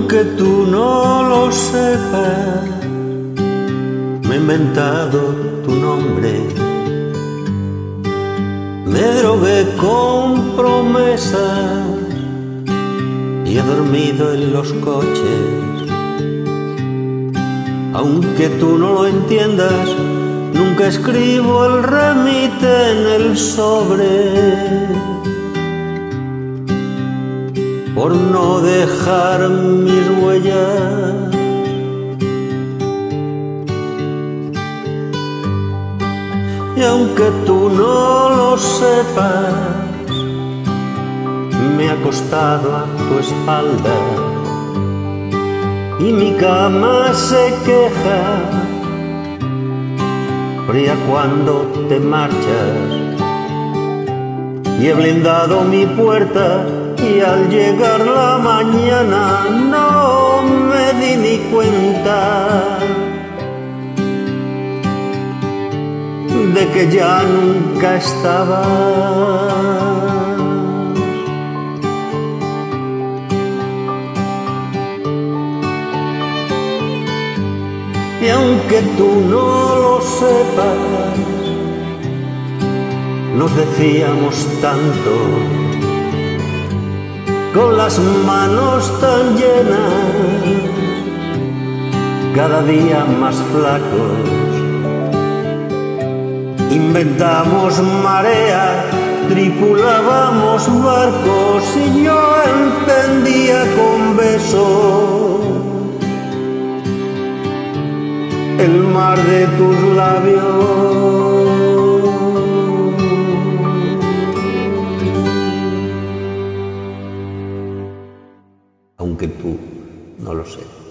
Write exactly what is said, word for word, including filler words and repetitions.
Aunque tú no lo sepas, me he inventado tu nombre. Me drogué con promesas y he dormido en los coches. Aunque tú no lo entiendas, nunca escribo el remite en el sobre, por no dejar mis huellas. Y aunque tú no lo sepas, me he acostado a tu espalda y mi cama se queja, fría cuando te marchas. Y he blindado mi puerta y al llegar la mañana no me di ni cuenta de que ya nunca estaba. Y aunque tú no lo sepas, nos decíamos tanto, con las manos tan llenas, cada día más flacos. Inventamos mareas, tripulábamos barcos y yo encendía con besos el mar de tus labios. Aunque tú no lo sepas.